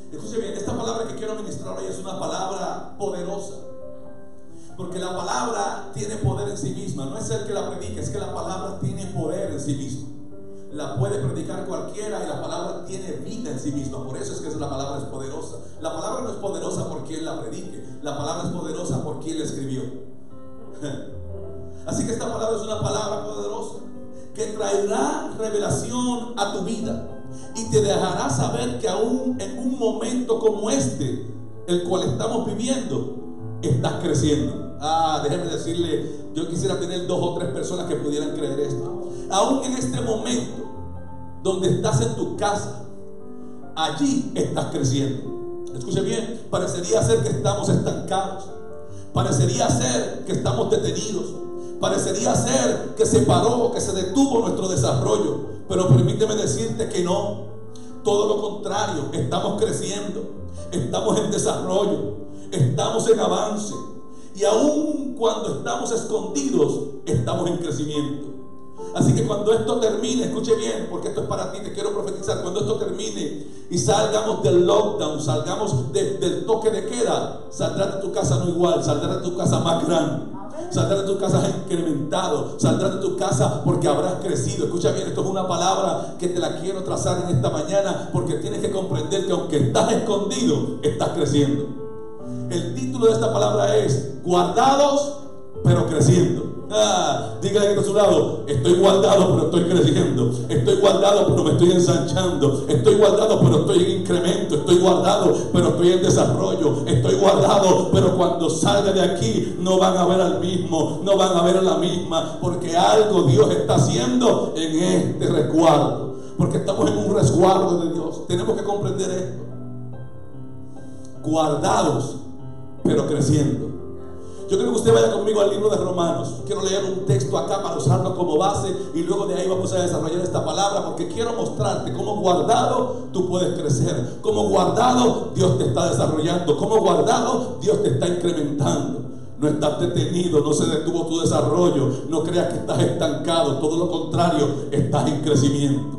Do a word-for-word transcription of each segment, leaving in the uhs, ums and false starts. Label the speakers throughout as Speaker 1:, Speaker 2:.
Speaker 1: Escuche bien, esta palabra que quiero ministrar hoy es una palabra poderosa, porque la palabra tiene poder en sí misma. No es el que la predique, es que la palabra tiene poder en sí misma. La puede predicar cualquiera y la palabra tiene vida en sí misma. Por eso es que la palabra es poderosa. La palabra no es poderosa por quien la predique, la palabra es poderosa por quien la escribió. Así que esta palabra es una palabra poderosa que traerá revelación a tu vida y te dejará saber que aún en un momento como este, el cual estamos viviendo, estás creciendo. Ah, déjeme decirle, yo quisiera tener dos o tres personas que pudieran creer esto. Aún en este momento donde estás en tu casa, allí estás creciendo. Escuche bien, parecería ser que estamos estancados, parecería ser que estamos detenidos, parecería ser que se paró, que se detuvo nuestro desarrollo. Pero permíteme decirte que no, todo lo contrario, estamos creciendo, estamos en desarrollo, estamos en avance. Y aun cuando estamos escondidos, estamos en crecimiento. Así que cuando esto termine, escuche bien, porque esto es para ti, te quiero profetizar. Cuando esto termine y salgamos del lockdown, salgamos de, del toque de queda, saldrás de tu casa no igual, saldrás de tu casa más grande, saldrás de tu casa incrementado, saldrás de tu casa porque habrás crecido. Escucha bien, esto es una palabra que te la quiero trazar en esta mañana, porque tienes que comprender que aunque estás escondido, estás creciendo. El título de esta palabra es guardados pero creciendo. Ah, dígale que a su lado, estoy guardado pero estoy creciendo, estoy guardado pero me estoy ensanchando, estoy guardado pero estoy en incremento, estoy guardado pero estoy en desarrollo, estoy guardado pero cuando salga de aquí no van a ver al mismo, no van a ver a la misma, porque algo Dios está haciendo en este resguardo, porque estamos en un resguardo de Dios. Tenemos que comprender esto: guardados pero creciendo. Yo quiero que usted vaya conmigo al libro de Romanos. Quiero leer un texto acá para usarlo como base y luego de ahí vamos a desarrollar esta palabra, porque quiero mostrarte cómo guardado tú puedes crecer, cómo guardado Dios te está desarrollando, cómo guardado Dios te está incrementando. No estás detenido, no se detuvo tu desarrollo, no creas que estás estancado, todo lo contrario, estás en crecimiento.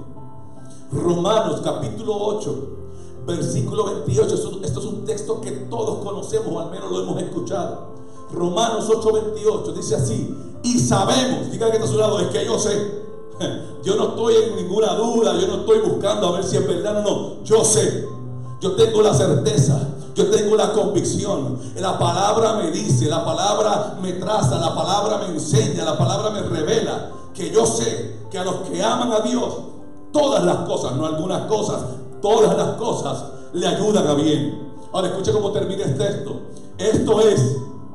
Speaker 1: Romanos capítulo ocho, versículo veintiocho. Esto es un texto que todos conocemos, o al menos lo hemos escuchado. Romanos ocho veintiocho dice así: y sabemos, diga que está a su lado, es que yo sé, yo no estoy en ninguna duda, yo no estoy buscando a ver si es verdad o no, yo sé, yo tengo la certeza, yo tengo la convicción. La palabra me dice, la palabra me traza, la palabra me enseña, la palabra me revela que yo sé que a los que aman a Dios, todas las cosas, no algunas cosas, todas las cosas le ayudan a bien. Ahora escuche cómo termina este texto. Esto es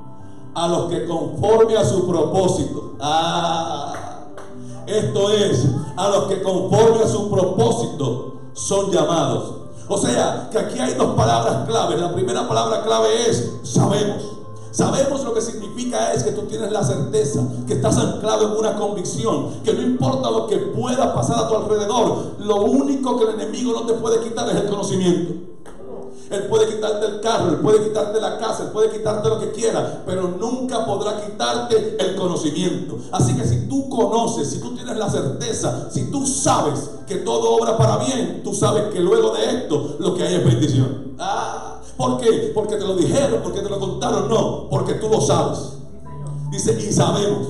Speaker 1: a los que conforme a su propósito. Ah, esto es a los que conforme a su propósito son llamados. O sea, que aquí hay dos palabras claves. La primera palabra clave es sabemos. Sabemos lo que significa es que tú tienes la certeza, que estás anclado en una convicción, que no importa lo que pueda pasar a tu alrededor, lo único que el enemigo no te puede quitar es el conocimiento. Él puede quitarte el carro, él puede quitarte la casa, él puede quitarte lo que quiera, pero nunca podrá quitarte el conocimiento. Así que si tú conoces, si tú tienes la certeza, si tú sabes que todo obra para bien, tú sabes que luego de esto lo que hay es bendición. Ah, ¿por qué? Porque te lo dijeron, porque te lo contaron, no, porque tú lo sabes. Dice, y sabemos.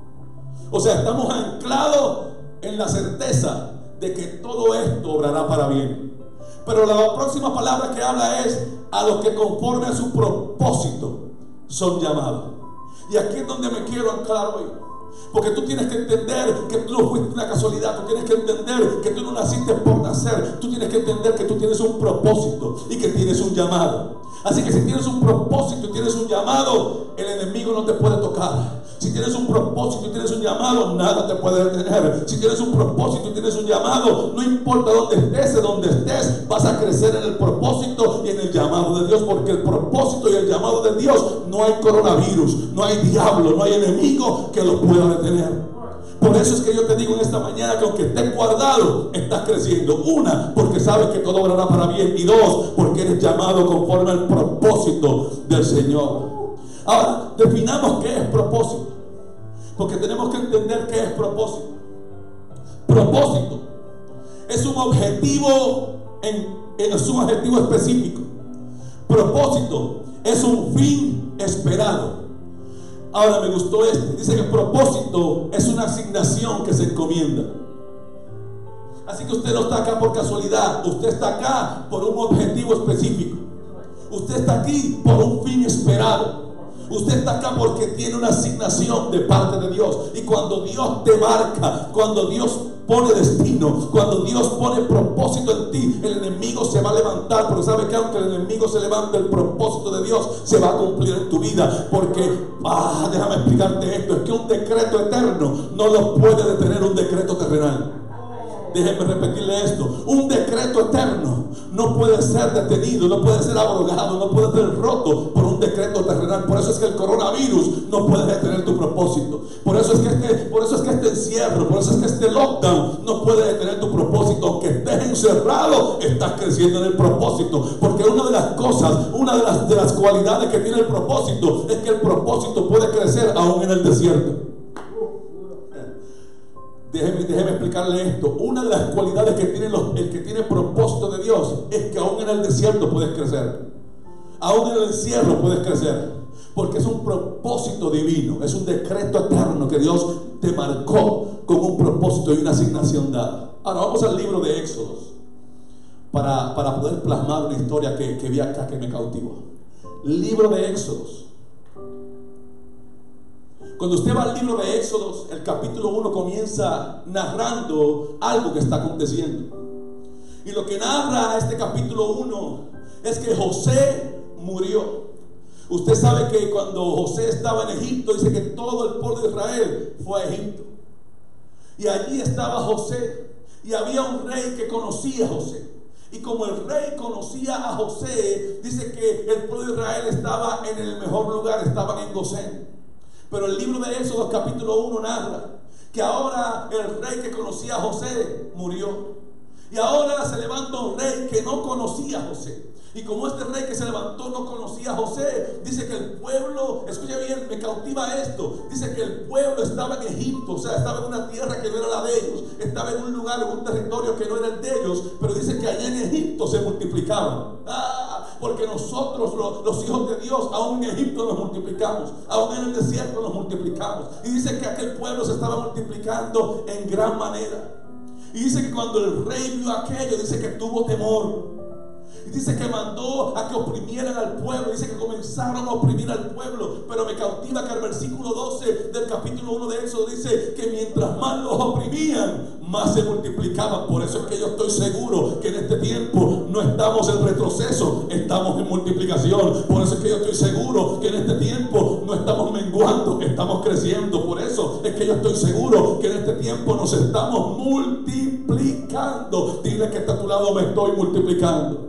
Speaker 1: O sea, estamos anclados en la certeza de que todo esto obrará para bien. Pero la próxima palabra que habla es a los que conforme a su propósito son llamados. Y aquí es donde me quiero anclar hoy, porque tú tienes que entender que tú no fuiste una casualidad. Tú tienes que entender que tú no naciste por nacer. Tú tienes que entender que tú tienes un propósito y que tienes un llamado. Así que si tienes un propósito y tienes un llamado, el enemigo no te puede tocar. Si tienes un propósito y tienes un llamado, nada te puede detener. Si tienes un propósito y tienes un llamado, no importa dónde estés, de dónde estés, vas a crecer en el propósito y en el llamado de Dios, porque el propósito y el llamado de Dios, no hay coronavirus, no hay diablo, no hay enemigo que lo pueda detener. Por eso es que yo te digo en esta mañana que aunque estés guardado, estás creciendo. Una, porque sabes que todo obrará para bien. Y dos, porque eres llamado conforme al propósito del Señor. Ahora, definamos qué es propósito, porque tenemos que entender qué es propósito. Propósito es un objetivo en es un adjetivo específico. Propósito es un fin esperado. Ahora me gustó este. Dice que propósito es una asignación que se encomienda. Así que usted no está acá por casualidad. Usted está acá por un objetivo específico. Usted está aquí por un fin esperado. Usted está acá porque tiene una asignación de parte de Dios. Y cuando Dios te marca, cuando Dios pone destino, cuando Dios pone propósito en ti, el enemigo se va a levantar. Pero sabe que aunque el enemigo se levante, el propósito de Dios se va a cumplir en tu vida. Porque, ah, déjame explicarte esto. Es que un decreto eterno no lo puede detener un decreto terrenal. Déjenme repetirle esto. Un decreto eterno no puede ser detenido, no puede ser abrogado, no puede ser roto por un decreto terrenal. Por eso es que el coronavirus no puede detener tu propósito. Por eso es que este, por eso es que este encierro, por eso es que este lockdown no puede detener tu propósito. Aunque estés encerrado, estás creciendo en el propósito. Porque una de las cosas, una de las, de las cualidades que tiene el propósito es que el propósito puede crecer aún en el desierto. Déjeme, déjeme explicarle esto. Una de las cualidades que tiene los, el que tiene propósito de Dios es que aún en el desierto puedes crecer. Aún en el encierro puedes crecer. Porque es un propósito divino. Es un decreto eterno que Dios te marcó con un propósito y una asignación dada. Ahora vamos al libro de Éxodos para, para poder plasmar una historia que, que vi acá que me cautivó. Libro de Éxodos. Cuando usted va al libro de Éxodos, el capítulo uno comienza narrando algo que está aconteciendo. Y lo que narra este capítulo uno es que José murió. Usted sabe que cuando José estaba en Egipto, dice que todo el pueblo de Israel fue a Egipto. Y allí estaba José. Y había un rey que conocía a José. Y como el rey conocía a José, dice que el pueblo de Israel estaba en el mejor lugar, estaban en Gosén. Pero el libro de Éxodo capítulo uno narra que ahora el rey que conocía a José murió. Y ahora se levanta un rey que no conocía a José. Y como este rey que se levantó no conocía a José, dice que el pueblo, escucha bien, me cautiva esto, dice que el pueblo estaba en Egipto, o sea, estaba en una tierra que no era la de ellos, estaba en un lugar, en un territorio que no era el de ellos, pero dice que allá en Egipto se multiplicaban. Ah, porque nosotros los, los hijos de Dios, aún en Egipto nos multiplicamos, aún en el desierto nos multiplicamos. Y dice que aquel pueblo se estaba multiplicando en gran manera. Y dice que cuando el rey vio aquello, dice que tuvo temor. Y dice que mandó a que oprimieran al pueblo. Dice que comenzaron a oprimir al pueblo. Pero me cautiva que el versículo doce del capítulo uno de Éxodo dice que mientras más los oprimían, más se multiplicaban. Por eso es que yo estoy seguro que en este tiempo no estamos en retroceso, estamos en multiplicación. Por eso es que yo estoy seguro que en este tiempo no estamos menguando, estamos creciendo. Por eso es que yo estoy seguro que en este tiempo nos estamos multiplicando. Dile que está a tu lado, me estoy multiplicando.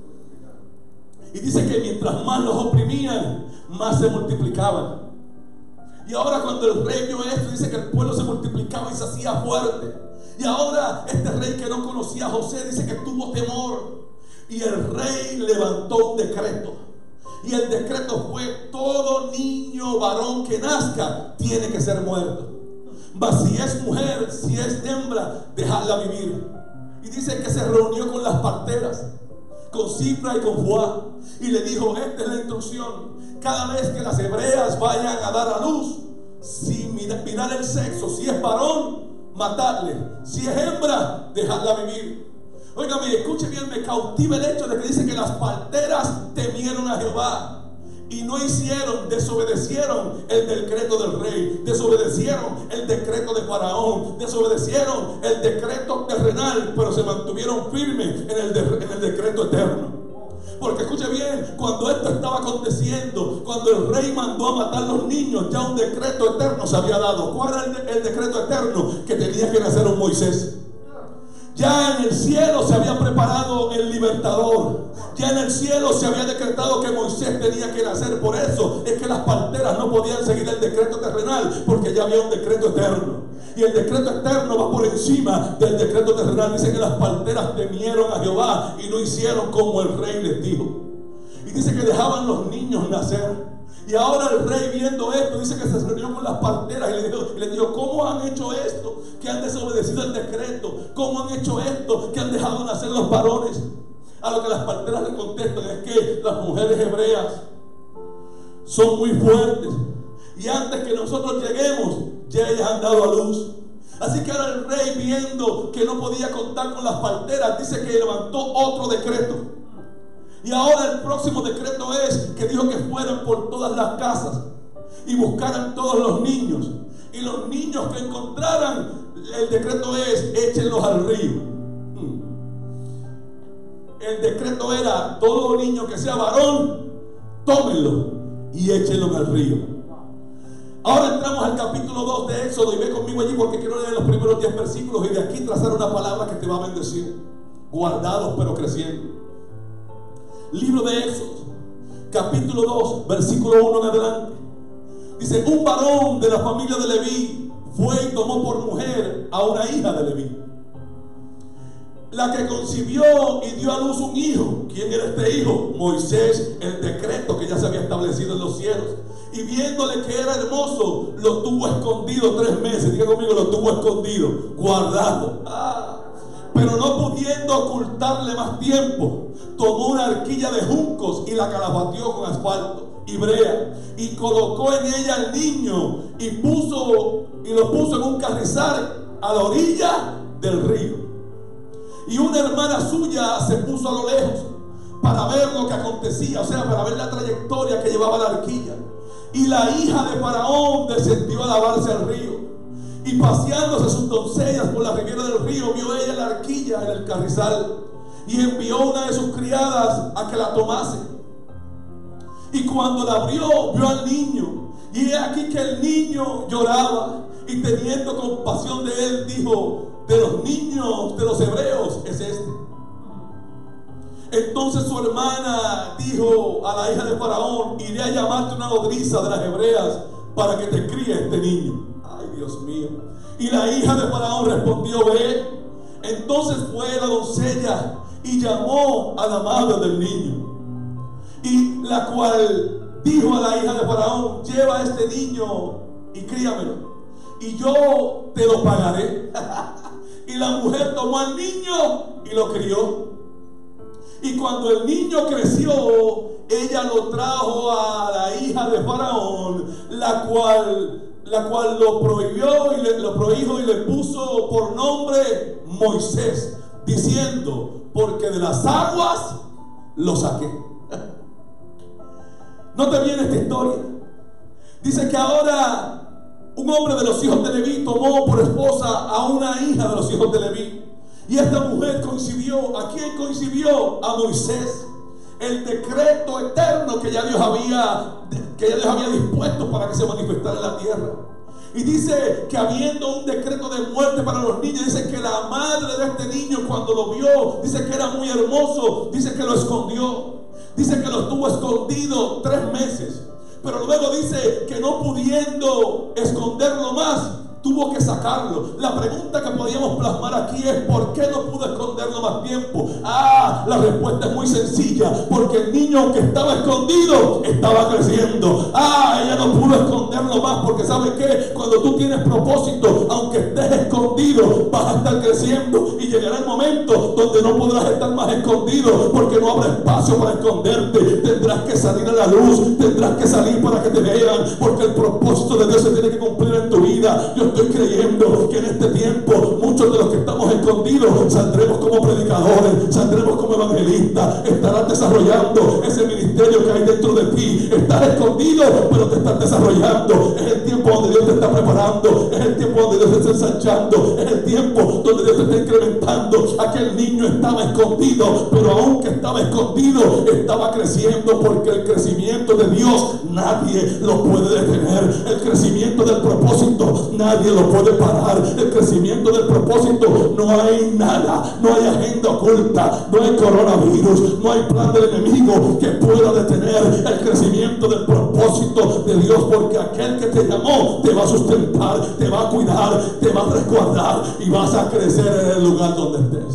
Speaker 1: Y dice que mientras más los oprimían, más se multiplicaban. Y ahora cuando el rey vio esto, dice que el pueblo se multiplicaba y se hacía fuerte. Y ahora este rey que no conocía a José, dice que tuvo temor. Y el rey levantó un decreto. Y el decreto fue: todo niño varón que nazca tiene que ser muerto. Mas si es mujer, si es hembra, dejadla vivir. Y dice que se reunió con las parteras, con Cifra y con Fuá, y le dijo: esta es la instrucción. Cada vez que las hebreas vayan a dar a luz, sin mirar el sexo, si es varón, matarle, si es hembra, dejarla vivir. Óigame, escuche bien, me cautiva el hecho de que dice que las parteras temieron a Jehová y no hicieron, desobedecieron el decreto del rey, desobedecieron el decreto de Faraón, desobedecieron el decreto terrenal, pero se mantuvieron firmes en el, de, en el decreto eterno. Porque escuche bien, cuando esto estaba aconteciendo, cuando el rey mandó a matar a los niños, ya un decreto eterno se había dado. ¿Cuál era el, el decreto eterno? Que tenía que nacer un Moisés. Ya en el cielo se había preparado el libertador. Ya en el cielo se había decretado que Moisés tenía que nacer. Por eso es que las parteras no podían seguir el decreto terrenal, porque ya había un decreto eterno. Y el decreto eterno va por encima del decreto terrenal. Dice que las parteras temieron a Jehová y no hicieron como el rey les dijo. Y dice que dejaban los niños nacer. Y ahora el rey, viendo esto, dice que se reunió con las parteras y le dijo, y le dijo: ¿cómo han hecho esto? Que han desobedecido el decreto. ¿Cómo han hecho esto? Que han dejado nacer los varones. A lo que las parteras le contestan es que las mujeres hebreas son muy fuertes y antes que nosotros lleguemos ya ellas han dado a luz. Así que ahora el rey, viendo que no podía contar con las parteras, dice que levantó otro decreto. Y ahora el próximo decreto es que dijo que fueran por todas las casas y buscaran todos los niños. Y los niños que encontraran, el decreto es: échenlos al río. El decreto era: todo niño que sea varón, tómenlo y échenlo al río. Ahora entramos al capítulo dos de Éxodo y ve conmigo allí porque quiero leer los primeros diez versículos y de aquí trazar una palabra que te va a bendecir. Guardados pero creciendo. Libro de Éxodo, capítulo dos, versículo uno en adelante. Dice: un varón de la familia de Leví fue y tomó por mujer a una hija de Leví, la que concibió y dio a luz un hijo. ¿Quién era este hijo? Moisés, el decreto que ya se había establecido en los cielos. Y viéndole que era hermoso, lo tuvo escondido tres meses. Diga conmigo: lo tuvo escondido, guardado. Ah. Pero no pudiendo ocultarle más tiempo, tomó una arquilla de juncos y la calafateó con asfalto y brea, y colocó en ella al niño y puso y lo puso en un carrizal a la orilla del río. Y una hermana suya se puso a lo lejos para ver lo que acontecía, o sea, para ver la trayectoria que llevaba la arquilla. Y la hija de Faraón descendió a lavarse al río, y paseándose sus doncellas por la ribera del río, vio ella la arquilla en el carrizal, y envió una de sus criadas a que la tomase. Y cuando la abrió, vio al niño, y he aquí que el niño lloraba, y teniendo compasión de él, dijo: de los niños de los hebreos es este. Entonces su hermana dijo a la hija de Faraón: iré a llamarte una nodriza de las hebreas para que te críe este niño. Ay, Dios mío. Y la hija de Faraón respondió: ve. Entonces fue la doncella y llamó a la madre del niño, y la cual dijo a la hija de Faraón: lleva a este niño y críamelo, y yo te lo pagaré. Y la mujer tomó al niño y lo crió. Y cuando el niño creció, ella lo trajo a la hija de Faraón, la cual, la cual lo prohibió y le, lo prohijo y le puso por nombre Moisés, diciendo: porque de las aguas lo saqué. ¿No te viene esta historia? Dice que ahora un hombre de los hijos de Leví tomó por esposa a una hija de los hijos de Leví. Y esta mujer concibió. ¿A quién concibió? A Moisés. El decreto eterno que ya Dios había, que ya Dios había dispuesto para que se manifestara en la tierra. Y dice que habiendo un decreto de muerte para los niños, dice que la madre de este niño, cuando lo vio, dice que era muy hermoso, dice que lo escondió. Dice que lo estuvo escondido tres meses. Pero luego dice que no pudiendo esconderlo más, tuvo que sacarlo. La pregunta que podíamos plasmar aquí es: ¿por qué no pudo esconderlo más tiempo? Ah, la respuesta es muy sencilla: porque el niño que estaba escondido estaba creciendo. Ah, ella no pudo esconderlo más porque ¿sabe qué? Cuando tú tienes propósito, aunque estés escondido, vas a estar creciendo, y llegará el momento donde no podrás estar más escondido porque no habrá espacio para esconderte. Tendrás que salir a la luz, tendrás que salir para que te vean, porque el propósito de Dios se tiene que cumplir en tu vida. Yo estoy creyendo que en este tiempo muchos de los que estamos escondidos saldremos como predicadores, saldremos como evangelistas, estarás desarrollando ese ministerio que hay dentro de ti. Estás escondido, pero te estás desarrollando. Es el tiempo donde Dios te está preparando, es el tiempo donde Dios te está ensanchando, es el tiempo donde Dios te está incrementando. Aquel niño estaba escondido, pero aunque estaba escondido, estaba creciendo, porque el crecimiento de Dios nadie lo puede detener. El crecimiento del propósito nadie lo puede parar. El crecimiento del propósito, no hay nada, no hay agenda oculta, no hay coronavirus, no hay plan del enemigo que pueda detener el crecimiento del propósito de Dios, porque aquel que te llamó te va a sustentar, te va a cuidar, te va a resguardar, y vas a crecer en el lugar donde estés.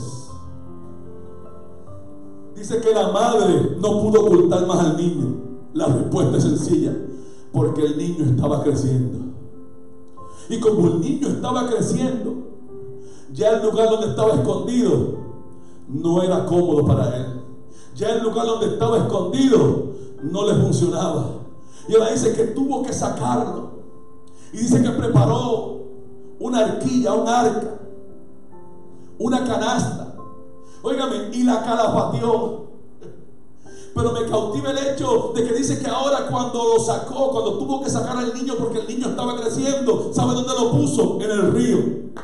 Speaker 1: Dice que la madre no pudo ocultar más al niño. La respuesta es sencilla: porque el niño estaba creciendo. Y como el niño estaba creciendo, ya el lugar donde estaba escondido no era cómodo para él. Ya el lugar donde estaba escondido no le funcionaba. Y ahora dice que tuvo que sacarlo. Y dice que preparó una arquilla, un arca, una canasta. Óigame, y la calafateó. Pero me cautiva el hecho de que dice que ahora cuando lo sacó, cuando tuvo que sacar al niño porque el niño estaba creciendo, ¿sabe dónde lo puso? En el río.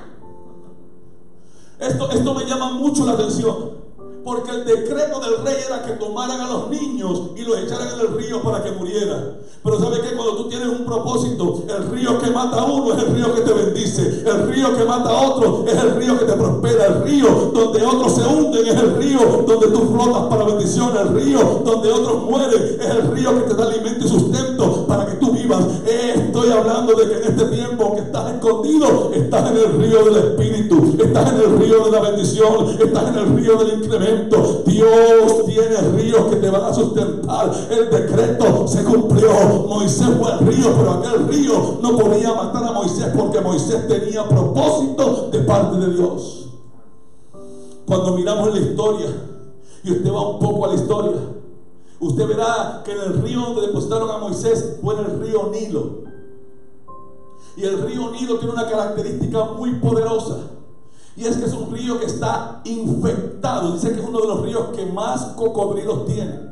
Speaker 1: Esto, esto me llama mucho la atención, porque el decreto del rey era que tomaran a los niños y los echaran en el río para que murieran. Pero ¿sabe qué? Cuando tú tienes un propósito, el río que mata a uno es el río que te bendice. El río que mata a otro es el río que te prospera. El río donde otros se hunden es el río donde tú flotas para bendición. El río donde otros mueren es el río que te da alimento y sustento para que tú vivas. Eh, estoy hablando de que en este tiempo que estás escondido, estás en el río del Espíritu, estás en el río de la bendición, estás en el río del incremento. Dios tiene ríos que te van a sustentar. El decreto se cumplió. Moisés fue al río, pero aquel río no podía matar a Moisés porque Moisés tenía propósito de parte de Dios. Cuando miramos la historia, y usted va un poco a la historia, usted verá que en el río donde depositaron a Moisés fue en el río Nilo. Y el río Nilo tiene una característica muy poderosa, y es que es un río que está infectado. Dice que es uno de los ríos que más cocodrilos tiene.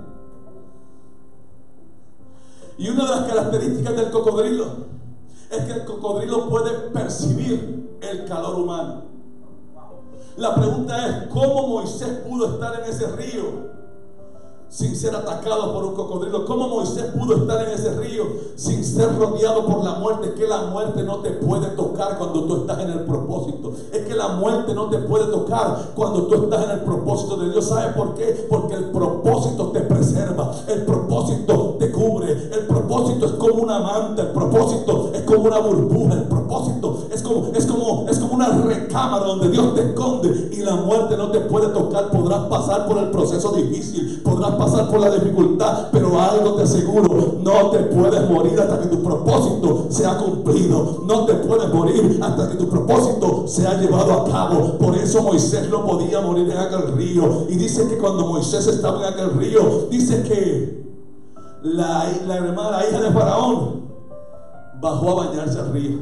Speaker 1: Y una de las características del cocodrilo es que el cocodrilo puede percibir el calor humano. La pregunta es, ¿cómo Moisés pudo estar en ese río sin ser atacado por un cocodrilo? ¿Cómo Moisés pudo estar en ese río sin ser rodeado por la muerte? Que la muerte no te puede tocar cuando tú estás en el propósito. Es que la muerte no te puede tocar cuando tú estás en el propósito de Dios. ¿Sabes por qué? Porque el propósito te preserva, el propósito te cubre, el propósito es como una manta, el propósito es como una burbuja, el propósito es como, es como, es como una recámara donde Dios te esconde y la muerte no te puede tocar. Podrás pasar por el proceso difícil, podrás pasar por la dificultad, pero algo te aseguro: no te puedes morir hasta que tu propósito sea cumplido. No te puedes morir hasta que tu propósito sea llevado a cabo. Por eso Moisés no podía morir en aquel río. Y dice que cuando Moisés estaba en aquel río, dice que la, la hermana, la hija de Faraón, bajó a bañarse al río.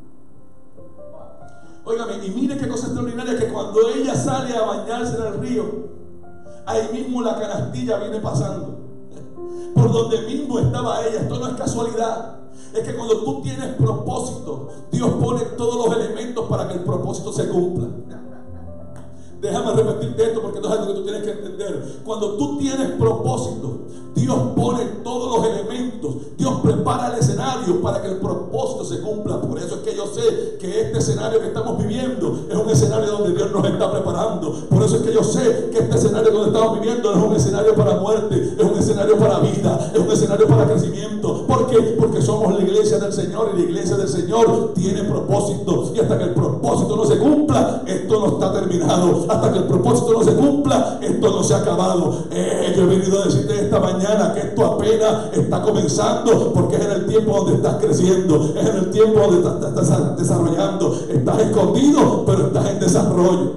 Speaker 1: Óigame, y mire qué cosa extraordinaria, que cuando ella sale a bañarse en el río, ahí mismo la canastilla viene pasando por donde mismo estaba ella. Esto no es casualidad. Es que cuando tú tienes propósito, Dios pone todos los elementos para que el propósito se cumpla. Déjame repetirte esto porque no es algo que tú tienes que entender. Cuando tú tienes propósito, Dios pone todos los elementos. Dios prepara el escenario para que el propósito se cumpla. Por eso es que yo sé que este escenario que estamos viviendo es un escenario donde Dios nos está preparando. Por eso es que yo sé que este escenario donde estamos viviendo no es un escenario para muerte, es un escenario para vida, es un escenario para crecimiento. ¿Por qué? Porque somos la iglesia del Señor, y la iglesia del Señor tiene propósito. Y hasta que el propósito no se cumpla, esto no está terminado. Hasta que el propósito no se cumpla, esto no se ha acabado. Eh, yo he venido a decirte esta mañana que esto apenas está comenzando, porque es en el tiempo donde estás creciendo, es en el tiempo donde estás, te estás desarrollando. Estás escondido, pero estás en desarrollo.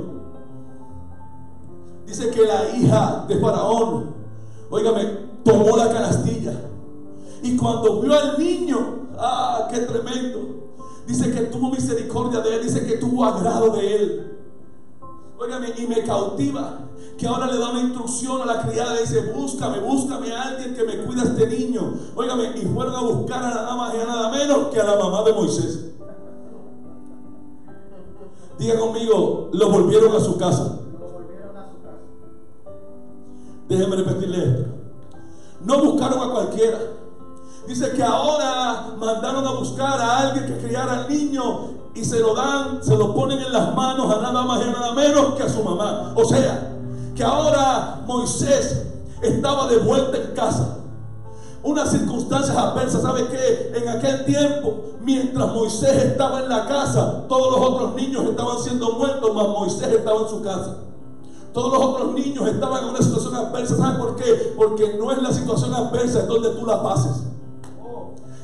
Speaker 1: Dice que la hija de Faraón, óigame, tomó la canastilla, y cuando vio al niño, ¡ah, qué tremendo! Dice que tuvo misericordia de él, dice que tuvo agrado de él. Óigame, y me cautiva que ahora le da una instrucción a la criada. Le dice: búscame, búscame a alguien que me cuide a este niño. Óigame, y fueron a buscar a nada más y a nada menos que a la mamá de Moisés. Diga conmigo, lo volvieron a su casa. Déjeme repetirle esto. No buscaron a cualquiera. Dice que ahora mandaron a buscar a alguien que criara al niño, y se lo dan, se lo ponen en las manos a nada más y a nada menos que a su mamá. O sea, que ahora Moisés estaba de vuelta en casa. Unas circunstancias adversas. ¿Sabe qué? En aquel tiempo, mientras Moisés estaba en la casa, todos los otros niños estaban siendo muertos, mas Moisés estaba en su casa. Todos los otros niños estaban en una situación adversa. ¿Sabe por qué? Porque no es la situación adversa, es donde tú la pases.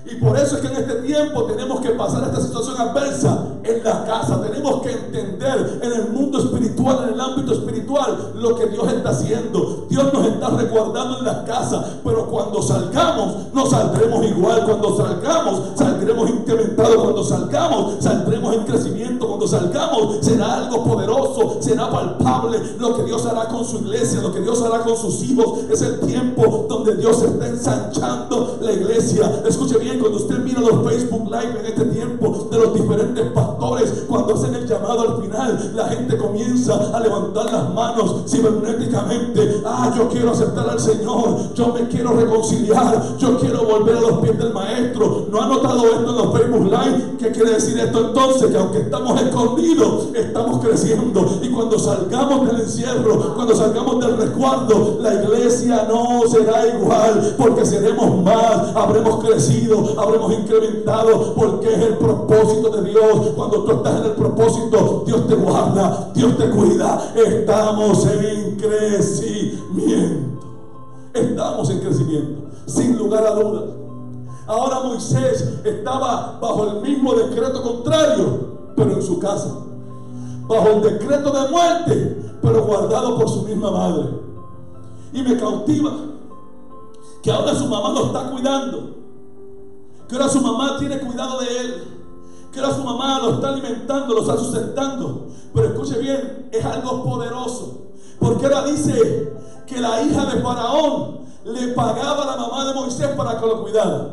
Speaker 1: Y por eso es que en este tiempo tenemos que pasar esta situación adversa en la casa. Tenemos que entender en el mundo espiritual, en el ámbito espiritual, lo que Dios está haciendo. Dios nos está resguardando en las casas, pero cuando salgamos no saldremos igual. Cuando salgamos saldremos incrementados. Cuando salgamos saldremos en crecimiento. Cuando salgamos será algo poderoso, será palpable lo que Dios hará con su iglesia, lo que Dios hará con sus hijos. Es el tiempo donde Dios está ensanchando la iglesia. Escuche bien, cuando usted mira los Facebook Live en este tiempo de los diferentes pastores, cuando hacen el llamado al final, la gente comienza a levantar las manos cibernéticamente. Ah, yo quiero aceptar al Señor, yo me quiero reconciliar, yo quiero volver a los pies del Maestro. ¿No ha notado esto en los Facebook Live? ¿Qué quiere decir esto entonces? Que aunque estamos escondidos, estamos creciendo. Y cuando salgamos del encierro, cuando salgamos del resguardo, la iglesia no será igual, porque seremos más, habremos crecido, habremos incrementado, porque es el propósito de Dios. Cuando tú estás en el propósito, Dios te guarda, Dios te cuida. Estamos en crecimiento. Estamos en crecimiento, sin lugar a dudas. Ahora Moisés estaba bajo el mismo decreto contrario, pero en su casa. Bajo el decreto de muerte, pero guardado por su misma madre. Y me cautiva que ahora su mamá lo está cuidando, que ahora su mamá tiene cuidado de él, que ahora su mamá lo está alimentando, lo está sustentando. Pero escuche bien, es algo poderoso, porque ahora dice que la hija de Faraón le pagaba a la mamá de Moisés para que lo cuidara.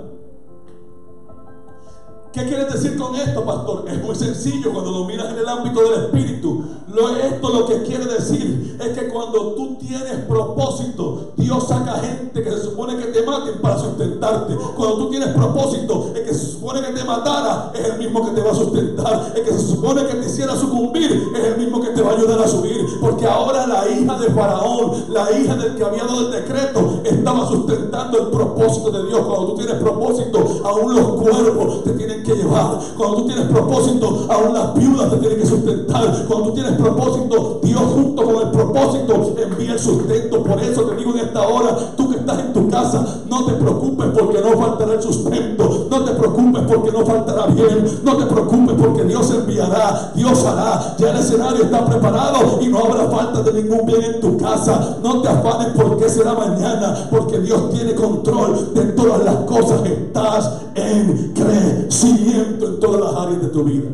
Speaker 1: ¿Qué quieres decir con esto, pastor? Es muy sencillo cuando lo miras en el ámbito del espíritu. Lo, esto lo que quiere decir es que cuando tú tienes propósito, Dios saca gente que se supone que te maten para sustentarte. Cuando tú tienes propósito, el que se supone que te matara es el mismo que te va a sustentar. El que se supone que te hiciera sucumbir es el mismo que te va a ayudar a subir. Porque ahora la hija de Faraón, la hija del que había dado el decreto, estaba sustentando el propósito de Dios. Cuando tú tienes propósito, aún los cuervos te tienen que llevar. Cuando tú tienes propósito, aún las viudas te tienen que sustentar. Cuando tú tienes propósito, Dios junto con el propósito envía el sustento. Por eso te digo en esta hora, tú que estás en tu casa, no te preocupes porque no faltará el sustento. No te preocupes porque no faltará bien. No te preocupes porque Dios enviará, Dios hará. Ya el escenario está preparado y no habrá falta de ningún bien en tu casa. No te afanes porque será mañana, porque Dios tiene control de todas las cosas. Estás en crecimiento en todas las áreas de tu vida.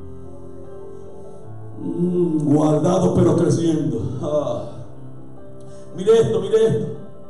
Speaker 1: Mm, guardado pero creciendo. Ah. Mire esto, mire esto.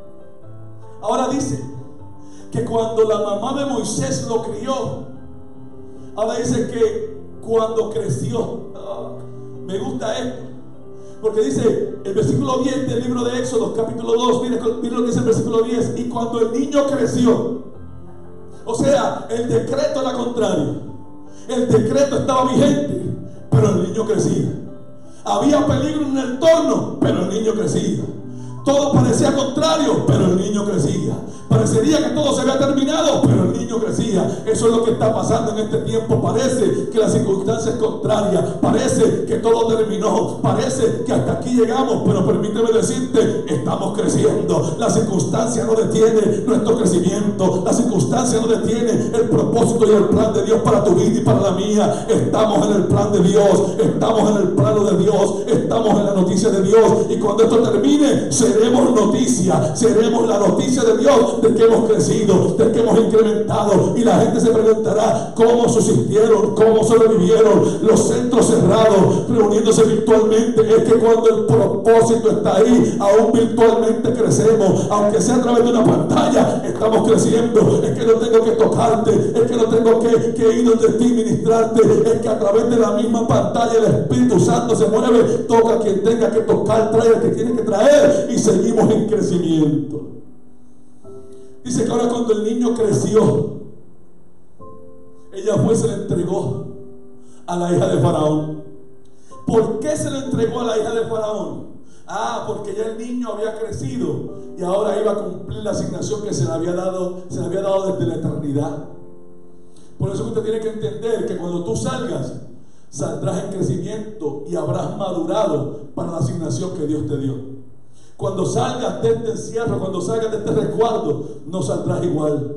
Speaker 1: Ahora dice que cuando la mamá de Moisés lo crió, ahora dice que cuando creció. Ah, me gusta esto, porque dice el versículo diez del libro de Éxodo, capítulo dos, mire, mire lo que dice el versículo diez. Y cuando el niño creció, o sea, el decreto era contrario. El decreto estaba vigente, pero el niño crecía. Había peligro en el entorno, pero el niño crecía. Todo parecía contrario, pero el niño crecía. Parecería que todo se había terminado, pero el niño crecía. Eso es lo que está pasando en este tiempo. Parece que la circunstancia es contraria. Parece que todo terminó. Parece que hasta aquí llegamos. Pero permíteme decirte, estamos creciendo. La circunstancia no detiene nuestro crecimiento. La circunstancia no detiene el propósito y el plan de Dios para tu vida y para la mía. Estamos en el plan de Dios. Estamos en el plano de Dios. Estamos en la noticia de Dios. Y cuando esto termine, seremos noticia. Seremos la noticia de Dios, de que hemos crecido, de que hemos incrementado. Y la gente se preguntará cómo subsistieron, cómo sobrevivieron los centros cerrados, reuniéndose virtualmente. Es que cuando el propósito está ahí, aún virtualmente crecemos. Aunque sea a través de una pantalla, estamos creciendo. Es que no tengo que tocarte, es que no tengo que, que ir donde ti ministrarte. Es que a través de la misma pantalla el Espíritu Santo se mueve, toca a quien tenga que tocar, trae al que tiene que traer, y seguimos en crecimiento. Dice que ahora cuando el niño creció, ella fue y se le entregó a la hija de Faraón. ¿Por qué se le entregó a la hija de Faraón? Ah, porque ya el niño había crecido y ahora iba a cumplir la asignación que se le había dado, se le había dado desde la eternidad. Por eso usted tiene que entender que cuando tú salgas, saldrás en crecimiento y habrás madurado para la asignación que Dios te dio. Cuando salgas de este encierro, cuando salgas de este resguardo, no saldrás igual.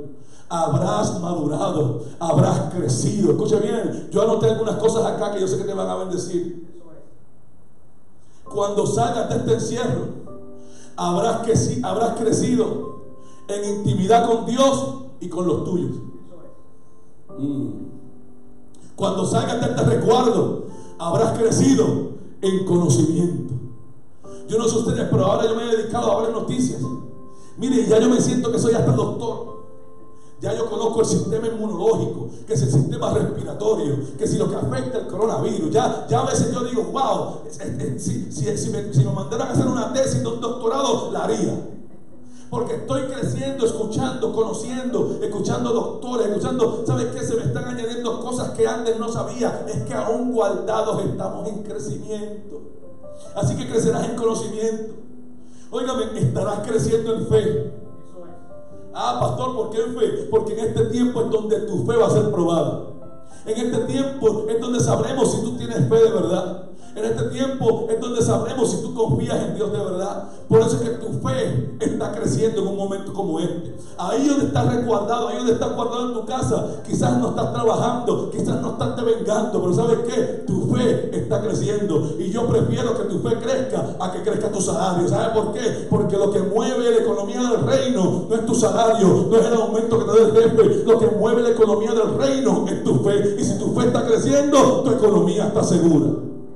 Speaker 1: habrás madurado, habrás crecido. Escucha bien, yo anoté algunas cosas acá que yo sé que te van a bendecir. Cuando salgas de este encierro, habrás, que, habrás crecido en intimidad con Dios y con los tuyos. Mm. Cuando salgas de este resguardo, habrás crecido en conocimiento. Yo no sé ustedes, pero ahora yo me he dedicado a ver noticias. Mire, ya yo me siento que soy hasta doctor. Ya yo conozco el sistema inmunológico, que es el sistema respiratorio, que si lo que afecta el coronavirus. Ya, ya a veces yo digo, wow, si, si, si, me, si me mandaran a hacer una tesis de un doctorado, la haría. Porque estoy creciendo, escuchando, conociendo, escuchando doctores, escuchando, ¿sabes qué? Se me están añadiendo cosas que antes no sabía. Es que aún guardados estamos en crecimiento. Así que crecerás en conocimiento. Óigame, estarás creciendo en fe. Ah, pastor, ¿por qué en fe? Porque en este tiempo es donde tu fe va a ser probada. En este tiempo es donde sabremos si tú tienes fe de verdad. En este tiempo es donde sabremos si tú confías en Dios de verdad. Por eso es que tu fe está creciendo en un momento como este. Ahí donde estás resguardado, ahí donde estás guardado en tu casa, quizás no estás trabajando, quizás no estás devengando, pero ¿sabes qué? Tu fe está creciendo. Y yo prefiero que tu fe crezca a que crezca tu salario. ¿Sabes por qué? Porque lo que mueve la economía del reino no es tu salario, no es el aumento que te da el jefe. Lo que mueve la economía del reino es tu fe. Y si tu fe está creciendo, tu economía está segura.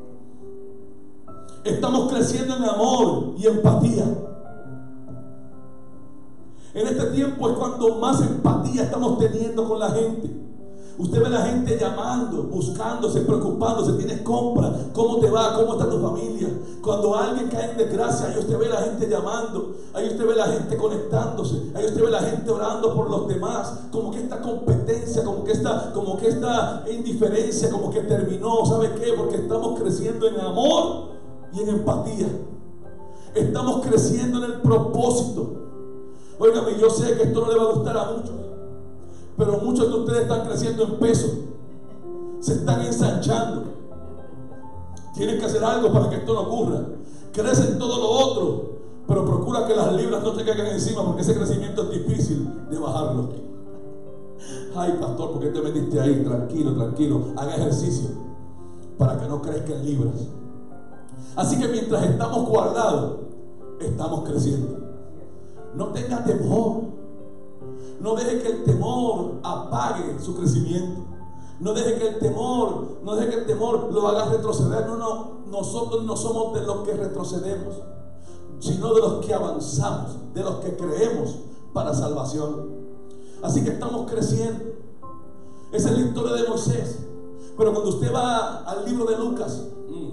Speaker 1: Estamos creciendo en amor y empatía. En este tiempo es cuando más empatía estamos teniendo con la gente. Usted ve a la gente llamando, buscándose, preocupándose. Tienes compra, ¿cómo te va? ¿Cómo está tu familia? Cuando alguien cae en desgracia, ahí usted ve a la gente llamando, ahí usted ve a la gente conectándose, ahí usted ve a la gente orando por los demás. Como que esta competencia, como que esta, como que esta indiferencia, como que terminó. ¿Sabe qué? Porque estamos creciendo en amor y en empatía. Estamos creciendo en el propósito. Óigame, yo sé que esto no le va a gustar a muchos, pero muchos de ustedes están creciendo en peso, se están ensanchando. Tienen que hacer algo para que esto no ocurra. Crecen todo lo otro, pero procura que las libras no te caigan encima, porque ese crecimiento es difícil de bajarlo. Ay, pastor, ¿por qué te metiste ahí? Tranquilo, tranquilo. Haga ejercicio para que no crezca en libras. Así que mientras estamos guardados, estamos creciendo. No tenga temor. No deje que el temor apague su crecimiento. No deje que el temor, no deje que el temor lo haga retroceder. No, no, nosotros no somos de los que retrocedemos, sino de los que avanzamos, de los que creemos para salvación. Así que estamos creciendo. Esa es la historia de Moisés. Pero cuando usted va al libro de Lucas,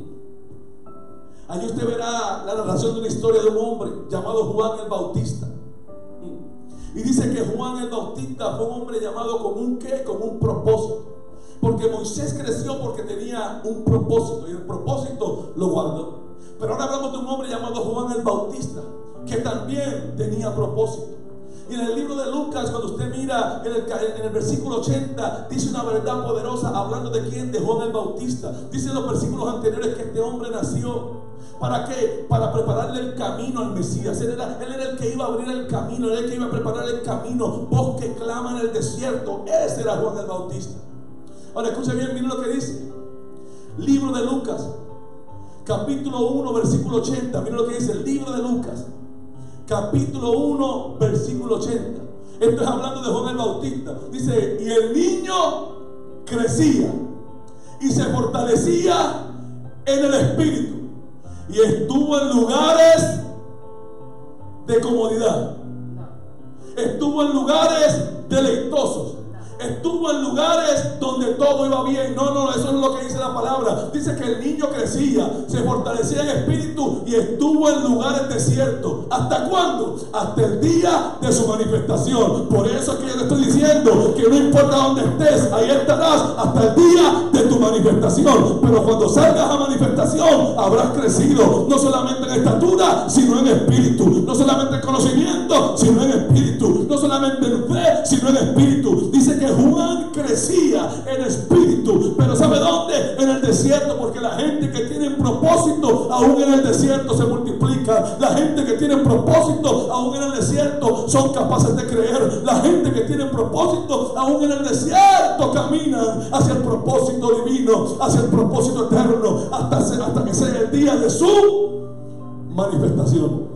Speaker 1: allí usted verá la narración de una historia de un hombre llamado Juan el Bautista. Y dice que Juan el Bautista fue un hombre llamado con un qué, con un propósito. Porque Moisés creció porque tenía un propósito, y el propósito lo guardó. Pero ahora hablamos de un hombre llamado Juan el Bautista, que también tenía propósito. Y en el libro de Lucas, cuando usted mira en el, en el versículo ochenta, dice una verdad poderosa, hablando de quién, de Juan el Bautista. Dice en los versículos anteriores que este hombre nació. ¿Para qué? Para prepararle el camino al Mesías. Él era, él era el que iba a abrir el camino, él era el que iba a preparar el camino. Voz que clama en el desierto. Ese era Juan el Bautista. Ahora escucha bien, miren lo que dice. Libro de Lucas, capítulo uno, versículo ochenta. Miren lo que dice el libro de Lucas, capítulo uno, versículo ochenta. Esto es hablando de Juan el Bautista. Dice, y el niño crecía y se fortalecía en el espíritu, y estuvo en lugares de comodidad, estuvo en lugares deleitosos, estuvo en lugares donde todo iba bien. No, no, eso no es lo que dice la palabra. Dice que el niño crecía, se fortalecía en espíritu y estuvo en lugares desiertos. ¿Hasta cuándo? Hasta el día de su manifestación. Por eso es que yo te estoy diciendo que no importa dónde estés, ahí estarás hasta el día de tu manifestación. Pero cuando salgas a manifestación, habrás crecido, no solamente en estatura, sino en espíritu. No solamente en conocimiento, sino en espíritu. No solamente en fe, sino en espíritu. Dice que Juan crecía en espíritu. Pero ¿sabe dónde? En el desierto. Porque la gente que tiene propósito aún en el desierto se multiplica. La gente que tiene propósito, aún en el desierto son capaces de creer. La gente que tiene propósito, aún en el desierto caminan hacia el propósito divino, hacia el propósito eterno, hasta, hasta que sea el día de su manifestación.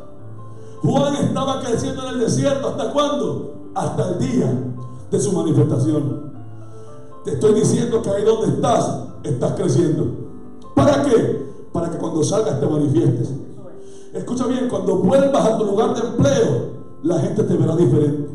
Speaker 1: Juan estaba creciendo en el desierto. ¿Hasta cuándo? Hasta el día de su manifestación. Te estoy diciendo que ahí donde estás, estás creciendo. ¿Para qué? Para que cuando salgas te manifiestes. Escucha bien, cuando vuelvas a tu lugar de empleo, la gente te verá diferente.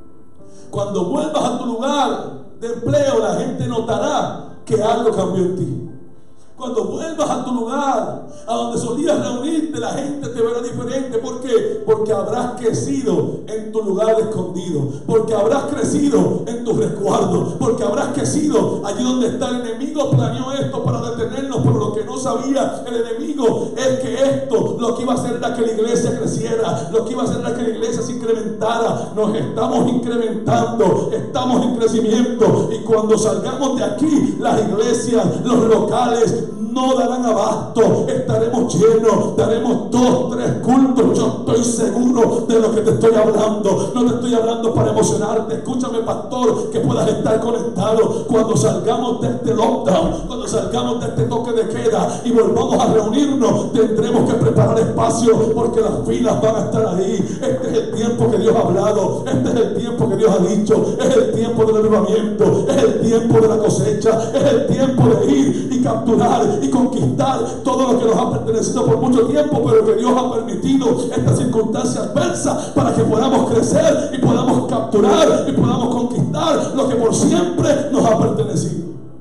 Speaker 1: Cuando vuelvas a tu lugar de empleo, la gente notará que algo cambió en ti. Cuando vuelvas a tu lugar, a donde solías reunirte, la gente te verá diferente. ¿Por qué? Porque habrás crecido en tu lugar escondido. Porque habrás crecido en tus resguardos. Porque habrás crecido allí donde está el enemigo. Planeó esto para detenernos, pero lo que no sabía el enemigo es que esto lo que iba a hacer era que la iglesia creciera. Lo que iba a hacer era que la iglesia se incrementara. Nos estamos incrementando, estamos en crecimiento. Y cuando salgamos de aquí, las iglesias, los locales no darán abasto, estaremos llenos, daremos dos, tres cultos. Yo estoy seguro de lo que te estoy hablando. No te estoy hablando para emocionarte. Escúchame, pastor, que puedas estar conectado. Cuando salgamos de este lockdown, cuando salgamos de este toque de queda y volvamos a reunirnos, tendremos que preparar espacio, porque las filas van a estar ahí. Este es el tiempo que Dios ha hablado, este es el tiempo que Dios ha dicho, es el tiempo del avivamiento, es el tiempo de la cosecha, es el tiempo de ir y capturar y conquistar todo lo que nos ha pertenecido por mucho tiempo, pero que Dios ha permitido estas circunstancias adversas para que podamos crecer y podamos capturar y podamos conquistar lo que por siempre nos ha pertenecido,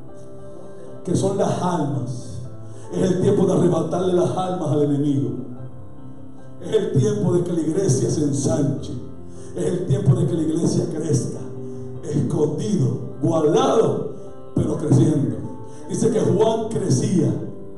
Speaker 1: que son las almas. Es el tiempo de arrebatarle las almas al enemigo. Es el tiempo de que la iglesia se ensanche. Es el tiempo de que la iglesia crezca, escondido, guardado, pero creciendo. Dice que Juan crecía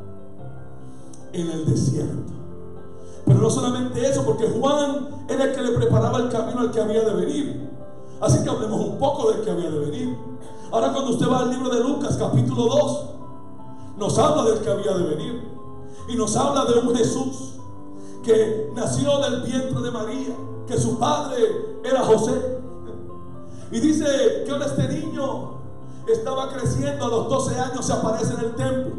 Speaker 1: en el desierto. Pero no solamente eso, porque Juan era el que le preparaba el camino al que había de venir. Así que hablemos un poco del que había de venir. Ahora, cuando usted va al libro de Lucas, capítulo dos, nos habla del que había de venir. Y nos habla de un Jesús que nació del vientre de María, que su padre era José. Y dice que ahora este niño estaba creciendo. A los doce años se aparece en el templo.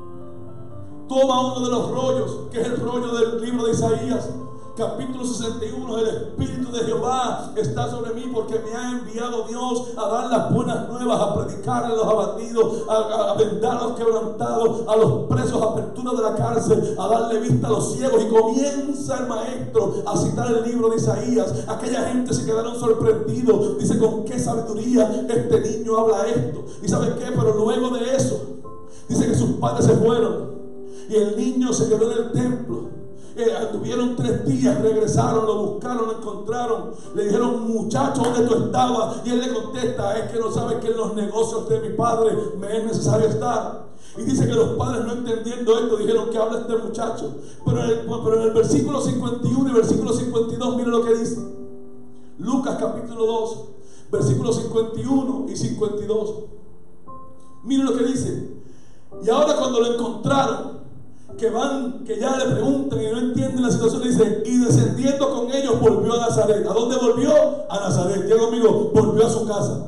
Speaker 1: Toma uno de los rollos, que es el rollo del libro de Isaías, capítulo sesenta y uno. El Espíritu de Jehová está sobre mí, porque me ha enviado Dios a dar las buenas nuevas, a predicar a los abatidos, a, a vendar a los quebrantados, a los presos apertura de la cárcel, a darle vista a los ciegos. Y comienza el maestro a citar el libro de Isaías. Aquella gente se quedaron sorprendidos. Dice, con qué sabiduría este niño habla esto. ¿Y saben qué? Pero luego de eso, dice que sus padres se fueron y el niño se quedó en el templo. Eh, tuvieron tres días, regresaron, lo buscaron, lo encontraron. Le dijeron, muchacho, ¿dónde tú estabas? Y él le contesta, es que no sabes que en los negocios de mi padre me es necesario estar. Y dice que los padres, no entendiendo esto, dijeron, que habla este muchacho. Pero en el, pero en el versículo cincuenta y uno y versículo cincuenta y dos, mire lo que dice. Lucas capítulo dos, versículos cincuenta y uno y cincuenta y dos. Mire lo que dice. Y ahora cuando lo encontraron, que van, que ya le preguntan y no entienden la situación, dice, y descendiendo con ellos volvió a Nazaret. ¿A dónde volvió? A Nazaret. Diga conmigo, volvió a su casa.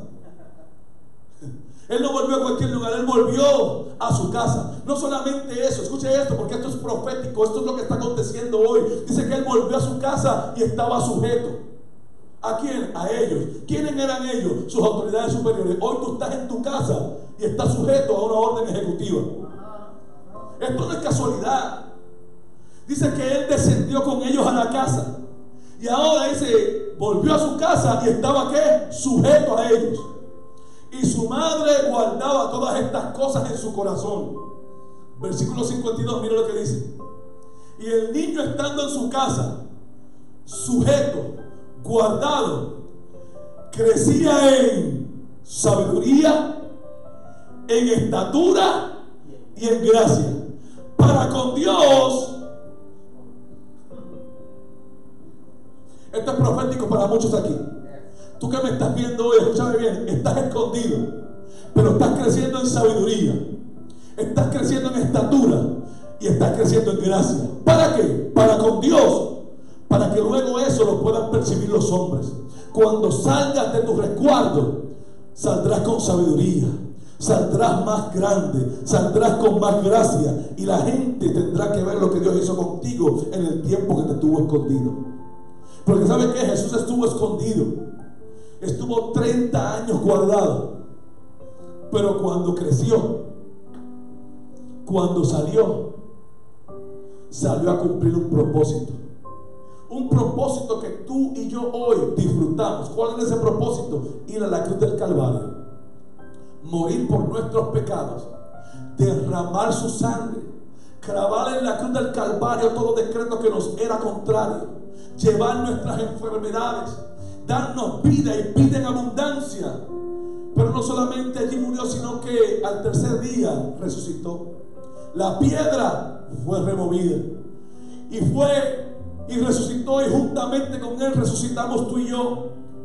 Speaker 1: Él no volvió a cualquier lugar, él volvió a su casa. No solamente eso, escuche esto, porque esto es profético, esto es lo que está aconteciendo hoy. Dice que él volvió a su casa y estaba sujeto. ¿A quién? A ellos. ¿Quiénes eran ellos? Sus autoridades superiores. Hoy tú estás en tu casa y estás sujeto a una orden ejecutiva. Esto no es casualidad. Dice que él descendió con ellos a la casa. Y ahora dice, volvió a su casa y estaba ¿qué? Sujeto a ellos. Y su madre guardaba todas estas cosas en su corazón. Versículo cincuenta y dos, mira lo que dice. Y el niño estando en su casa, sujeto, guardado, crecía en sabiduría, en estatura y en gracia para con Dios. Esto es profético para muchos aquí. Tú que me estás viendo hoy, escúchame bien, estás escondido, pero estás creciendo en sabiduría, estás creciendo en estatura y estás creciendo en gracia. ¿Para qué? Para con Dios, para que luego eso lo puedan percibir los hombres. Cuando salgas de tu resguardo, saldrás con sabiduría, saldrás más grande, saldrás con más gracia, y la gente tendrá que ver lo que Dios hizo contigo en el tiempo que te tuvo escondido. Porque ¿sabe qué? Jesús estuvo escondido, estuvo treinta años guardado, pero cuando creció, cuando salió, salió a cumplir un propósito. Un propósito que tú y yo hoy disfrutamos. ¿Cuál es ese propósito? Ir a la cruz del Calvario, morir por nuestros pecados, derramar su sangre, clavar en la cruz del Calvario todo decreto que nos era contrario, llevar nuestras enfermedades, darnos vida y vida en abundancia. Pero no solamente allí murió, sino que al tercer día resucitó. La piedra fue removida y fue y resucitó, y juntamente con él resucitamos tú y yo.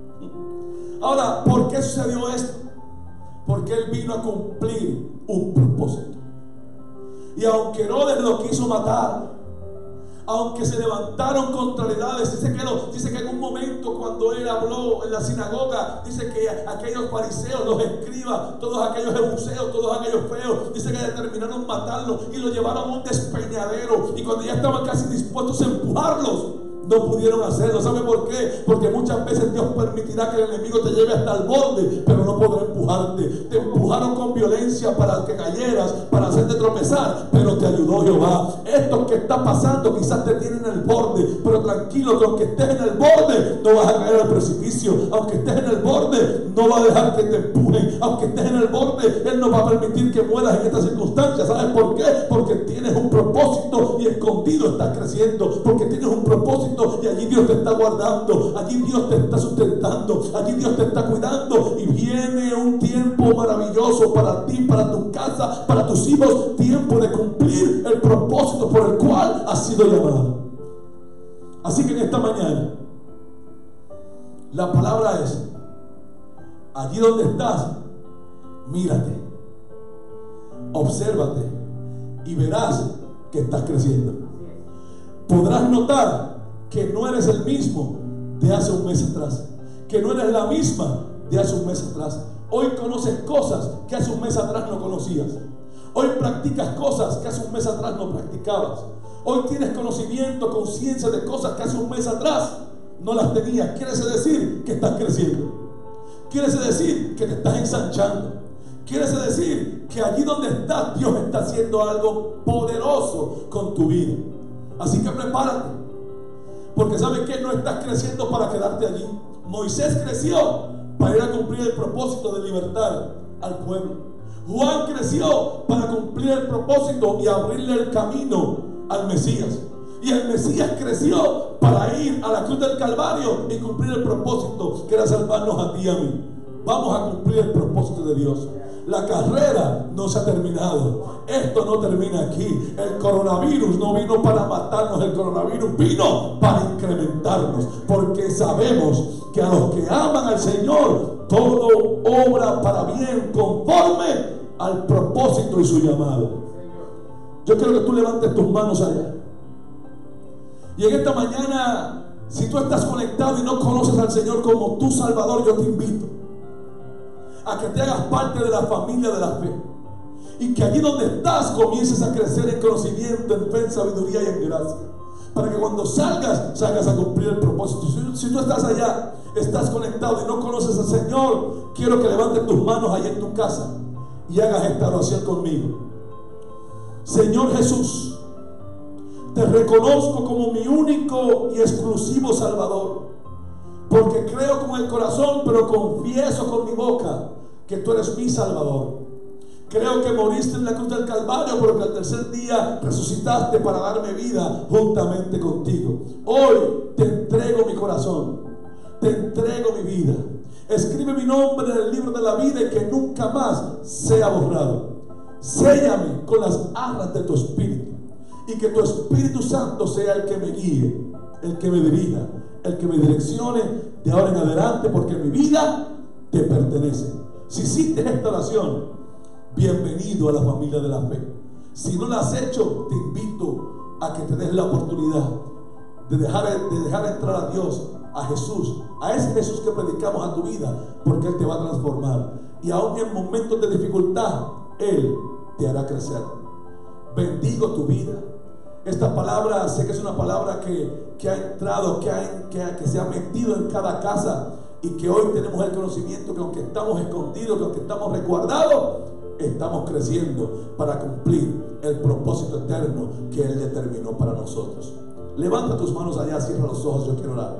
Speaker 1: Ahora, ¿por qué sucedió esto? Porque él vino a cumplir un propósito. Y aunque Herodes lo quiso matar, aunque se levantaron contrariedades, dice que, lo, dice que en un momento cuando él habló en la sinagoga, dice que aquellos fariseos, los escribas, todos aquellos jebuseos, todos aquellos feos, dice que determinaron matarlo y lo llevaron a un despeñadero, y cuando ya estaban casi dispuestos a empujarlos, no pudieron hacerlo. ¿Sabe por qué? Porque muchas veces Dios permitirá que el enemigo te lleve hasta el borde, pero no podrá empujarte. Te empujaron con violencia para que cayeras, para hacerte tropezar, pero te ayudó Jehová. Esto que está pasando quizás te tiene en el borde, pero tranquilo, que aunque estés en el borde, no vas a caer al precipicio. Aunque estés en el borde, no va a dejar que te empujen. Aunque estés en el borde, Él no va a permitir que mueras en estas circunstancias. ¿Sabes por qué? Porque tienes un propósito, y escondido estás creciendo. Porque tienes un propósito, y allí Dios te está guardando, allí Dios te está sustentando, allí Dios te está cuidando, y viene un tiempo maravilloso para ti, para tu casa, para tus hijos, tiempo de cumplir el propósito por el cual has sido llamado. Así que en esta mañana la palabra es: allí donde estás, mírate, obsérvate, y verás que estás creciendo. Podrás notar que no eres el mismo de hace un mes atrás, que no eres la misma de hace un mes atrás. Hoy conoces cosas que hace un mes atrás no conocías. Hoy practicas cosas que hace un mes atrás no practicabas. Hoy tienes conocimiento, conciencia de cosas que hace un mes atrás no las tenías. Quiere decir que estás creciendo. Quiere decir que te estás ensanchando. Quiere decir que allí donde estás, Dios está haciendo algo poderoso con tu vida. Así que prepárate, porque ¿sabes qué? No estás creciendo para quedarte allí. Moisés creció para ir a cumplir el propósito de libertar al pueblo. Juan creció para cumplir el propósito y abrirle el camino al Mesías. Y el Mesías creció para ir a la cruz del Calvario y cumplir el propósito, que era salvarnos a ti y a mí. Vamos a cumplir el propósito de Dios. La carrera no se ha terminado. Esto no termina aquí. El coronavirus no vino para matarnos. El coronavirus vino para incrementarnos, porque sabemos que a los que aman al Señor, todo obra para bien, conforme al propósito y su llamado. Yo quiero que tú levantes tus manos allá. Y en esta mañana, si tú estás conectado y no conoces al Señor como tu Salvador, yo te invito a que te hagas parte de la familia de la fe, y que allí donde estás comiences a crecer en conocimiento, en fe, en sabiduría y en gracia, para que cuando salgas, salgas a cumplir el propósito. Si, si tú estás allá, estás conectado y no conoces al Señor, quiero que levantes tus manos allá en tu casa y hagas esta oración conmigo. Señor Jesús, te reconozco como mi único y exclusivo Salvador, porque creo con el corazón, pero confieso con mi boca que tú eres mi Salvador. Creo que moriste en la cruz del Calvario, pero que al tercer día resucitaste para darme vida juntamente contigo. Hoy te entrego mi corazón, te entrego mi vida. Escribe mi nombre en el libro de la vida y que nunca más sea borrado. Séllame con las arras de tu Espíritu, y que tu Espíritu Santo sea el que me guíe, el que me dirija, el que me direccione de ahora en adelante, porque mi vida te pertenece. Si hiciste esta oración, bienvenido a la familia de la fe. Si no lo has hecho, te invito a que te des la oportunidad de dejar, de dejar entrar a Dios, a Jesús, a ese Jesús que predicamos a tu vida, porque Él te va a transformar. Y aún en momentos de dificultad, Él te hará crecer. Bendigo tu vida. Esta palabra, sé que es una palabra que, que ha entrado, que, ha, que, ha, que se ha metido en cada casa, y que hoy tenemos el conocimiento que aunque estamos escondidos, que aunque estamos resguardados, estamos creciendo para cumplir el propósito eterno que Él determinó para nosotros. Levanta tus manos allá, cierra los ojos, yo quiero orar.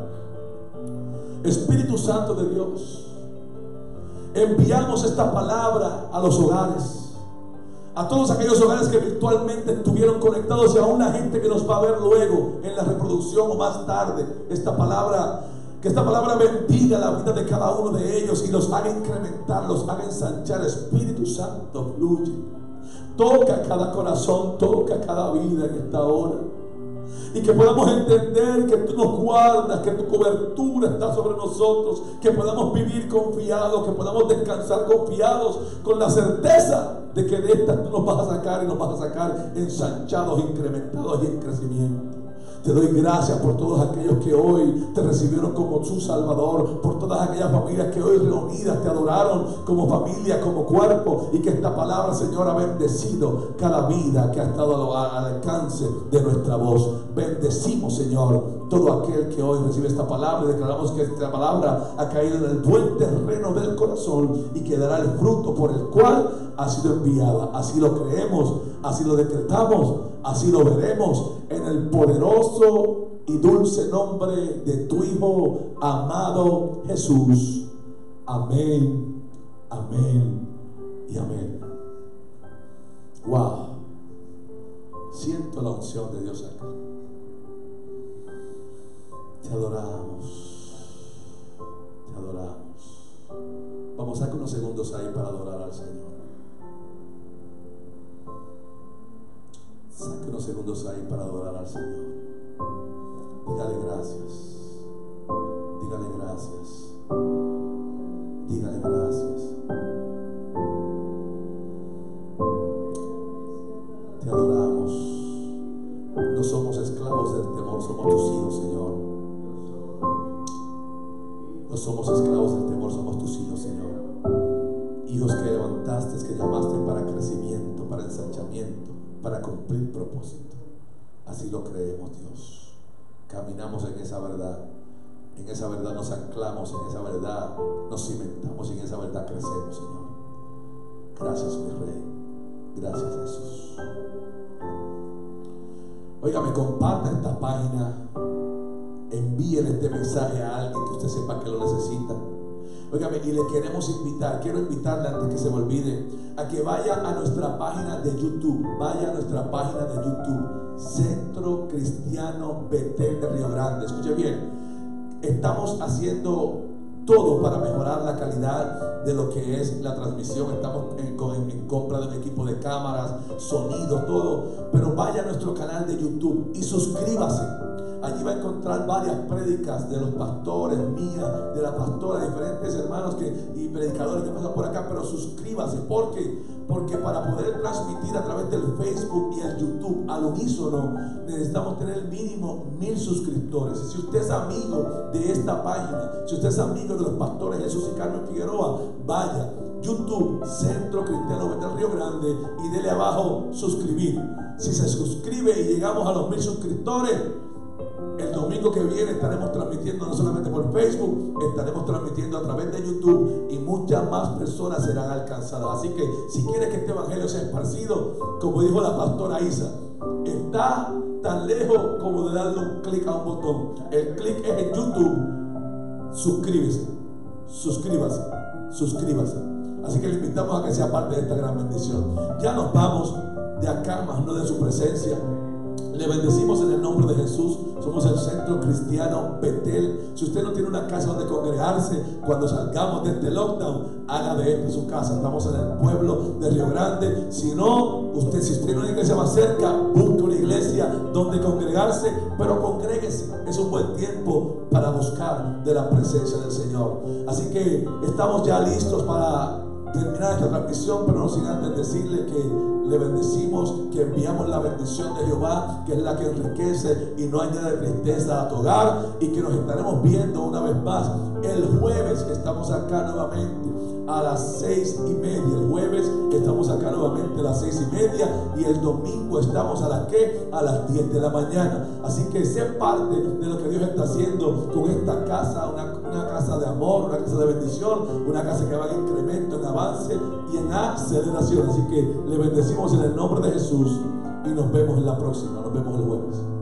Speaker 1: Espíritu Santo de Dios, enviamos esta palabra a los hogares, a todos aquellos hogares que virtualmente estuvieron conectados, y aún la gente que nos va a ver luego en la reproducción o más tarde. Esta palabra, que esta palabra bendiga la vida de cada uno de ellos y los haga incrementar, los haga ensanchar. Espíritu Santo, fluye, toca cada corazón, toca cada vida en esta hora, y que podamos entender que tú nos guardas, que tu cobertura está sobre nosotros, que podamos vivir confiados, que podamos descansar confiados, con la certeza de que de esta tú nos vas a sacar, y nos vas a sacar ensanchados, incrementados y en crecimiento. Te doy gracias por todos aquellos que hoy te recibieron como su Salvador, por todas aquellas familias que hoy reunidas te adoraron como familia, como cuerpo, y que esta palabra, Señor, ha bendecido cada vida que ha estado al alcance de nuestra voz. Bendecimos, Señor, todo aquel que hoy recibe esta palabra, y declaramos que esta palabra ha caído en el buen terreno del corazón y que dará el fruto por el cual ha sido enviada. Así lo creemos, así lo decretamos, así lo veremos, en el poderoso y dulce nombre de tu Hijo amado Jesús. Amén, amén y amén. Wow, siento la unción de Dios acá. Te adoramos, te adoramos. Vamos a sacar unos segundos ahí para adorar al Señor. Saque unos segundos ahí para adorar al Señor. Dígale gracias. Dígale gracias. Dígale gracias. Te adoramos. No somos esclavos del temor, somos tus hijos, Señor. No somos esclavos del temor, somos tus hijos, Señor. Hijos que levantaste, que llamaste para crecimiento, para ensanchamiento, para cumplir propósito. Así lo creemos, Dios. Caminamos en esa verdad. En esa verdad nos anclamos, en esa verdad nos cimentamos, y en esa verdad crecemos, Señor. Gracias, mi Rey. Gracias, Jesús. Óigame, comparta esta página. Envíele este mensaje a alguien que usted sepa que lo necesita. Óigame, y le queremos invitar, quiero invitarle antes que se me olvide, a que vaya a nuestra página de YouTube. Vaya a nuestra página de YouTube, Centro Cristiano Betel de Río Grande. Escuche bien, estamos haciendo todo para mejorar la calidad de lo que es la transmisión. Estamos en, en, en compra de un equipo de cámaras, sonido, todo. Pero vaya a nuestro canal de YouTube y suscríbase. Allí va a encontrar varias prédicas de los pastores, mías, de la pastora, de diferentes hermanos que, y predicadores que pasan por acá. Pero suscríbase, porque porque para poder transmitir a través del Facebook y el YouTube al unísono, necesitamos tener mínimo mil suscriptores. Si usted es amigo de esta página, si usted es amigo de los pastores Jesús y Carmen Figueroa, vaya YouTube, Centro Cristiano Betel Río Grande, y dele abajo suscribir. Si se suscribe y llegamos a los mil suscriptores, el domingo que viene estaremos transmitiendo no solamente por Facebook, estaremos transmitiendo a través de YouTube, y muchas más personas serán alcanzadas. Así que si quieres que este evangelio sea esparcido, como dijo la pastora Isa, está tan lejos como de darle un clic a un botón. El clic es en YouTube. Suscríbase, suscríbase, suscríbase. Así que le invitamos a que sea parte de esta gran bendición. Ya nos vamos de acá, más no de su presencia. Le bendecimos en el nombre de Jesús. Somos el Centro Cristiano Betel. Si usted no tiene una casa donde congregarse, cuando salgamos de este lockdown, haga de esta su casa. Estamos en el pueblo de Río Grande. Si no, usted, si usted tiene una iglesia más cerca, busque una iglesia donde congregarse, pero congréguese. Es un buen tiempo para buscar de la presencia del Señor. Así que estamos ya listos para terminar esta transmisión, pero no sin antes decirle que le bendecimos, que enviamos la bendición de Jehová, que es la que enriquece y no añade tristeza a tu hogar, y que nos estaremos viendo una vez más el jueves. Estamos acá nuevamente a las seis y media. El jueves estamos acá nuevamente a las seis y media, y el domingo estamos a las que a las diez de la mañana. Así que sé parte de lo que Dios está haciendo con esta casa, una, una casa de amor, una casa de bendición, una casa que va en incremento, en avance y en aceleración. Así que le bendecimos en el nombre de Jesús y nos vemos en la próxima. Nos vemos el jueves.